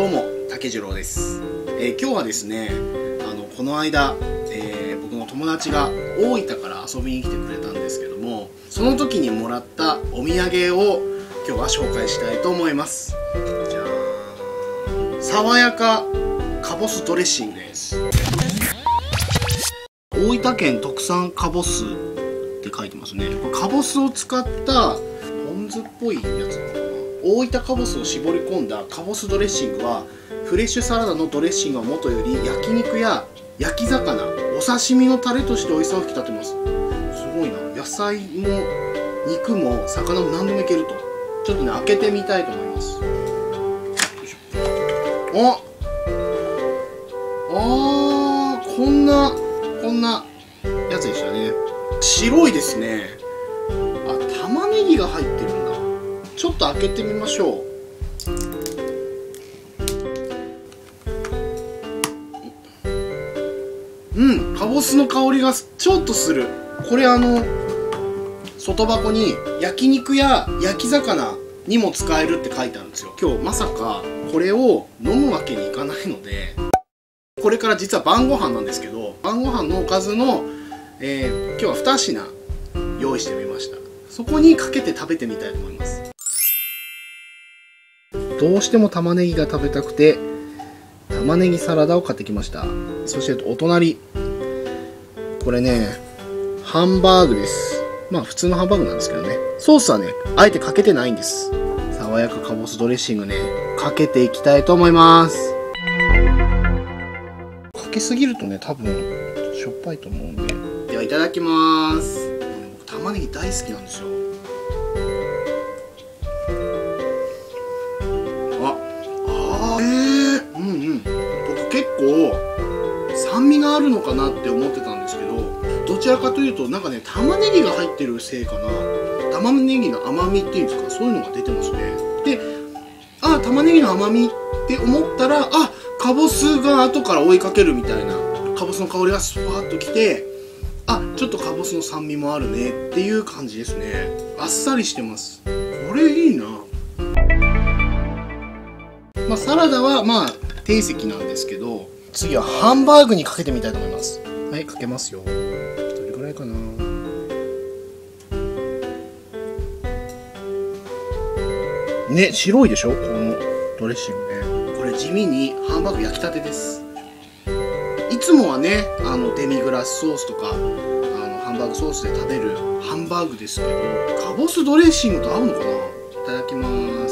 どうも竹次郎です。今日はですねこの間、僕の友達が大分から遊びに来てくれたんですけども、その時にもらったお土産を今日は紹介したいと思います。じゃーん、爽やかかぼすドレッシングです。大分県特産かぼすって書いてますね。かぼすを使ったポン酢っぽいやつなのかな。大分かぼすを絞り込んだかぼすドレッシングは、フレッシュサラダのドレッシングはもとより焼肉や焼き魚、お刺身のタレとして美味しさを引き立てます。すごいな。野菜も肉も魚も何でもいけると。ちょっとね、開けてみたいと思います。こんなやつでしたね。白いですね。あ、玉ねぎが入ってるんだ。ちょっと開けてみましょう。かぼすの香りがちょっとする。これ外箱に焼肉や焼き魚にも使えるって書いてあるんですよ。今日まさかこれを飲むわけにいかないので、これから実は晩ご飯なんですけど、晩ご飯のおかずの、今日は2品用意してみました。そこにかけて食べてみたいと思います。どうしても玉ねぎが食べたくて玉ねぎサラダを買ってきました。そしてお隣、これね、ハンバーグです。まあ普通のハンバーグなんですけどね、ソースはねあえてかけてないんです。爽やかかぼすドレッシングね、かけていきたいと思います。かけすぎるとね、多分しょっぱいと思うんで。ではいただきます。玉ねぎ大好きなんですよ。僕結構酸味があるのかなって思ってたんですけど、どちらかというとなんかね、玉ねぎが入ってるせいかな、玉ねぎの甘みっていうんですか、そういうのが出てますね。で、玉ねぎの甘みって思ったら、かぼすが後から追いかけるみたいな、かぼすの香りがスパーッときて、ちょっとかぼすの酸味もあるねっていう感じですね。あっさりしてます。これいいな。サラダは定石なんですけど、次はハンバーグにかけてみたいと思います。はい、かけますよ。どれくらいかな。ね、白いでしょ、このドレッシングね。これ地味にハンバーグ焼きたてです。いつもはね、デミグラスソースとかハンバーグソースで食べるハンバーグですけど、かぼすドレッシングと合うのかな。いただきます。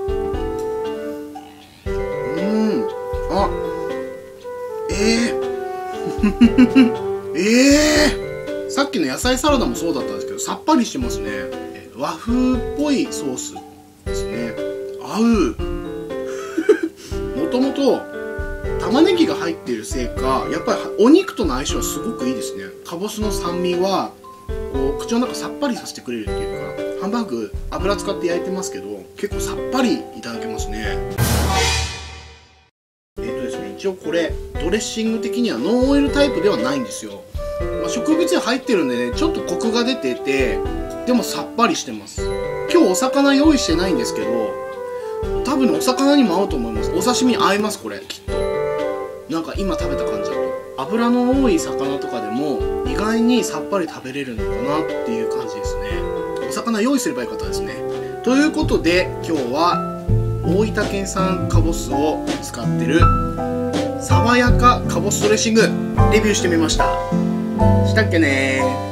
さっきの野菜サラダもそうだったんですけど、さっぱりしてますね。和風っぽいソースですね。合う。もともと玉ねぎが入っているせいか、やっぱりお肉との相性はすごくいいですね。かぼすの酸味はこう口の中さっぱりさせてくれるっていうか、ハンバーグ油使って焼いてますけど、結構さっぱりいただけますね。一応これドレッシング的にはノンオイルタイプではないんですよ。植物油入ってるんでね、ちょっとコクが出てて、でもさっぱりしてます。今日お魚用意してないんですけど、多分お魚にも合うと思います。お刺身合います、これきっと。なんか今食べた感じだと油の多い魚とかでも意外にさっぱり食べれるのかなっていう感じですね。お魚用意すればよかったですね。ということで今日は大分県産かぼすを使ってる爽やかかぼすドレッシングレビューしてみました。したっけねー。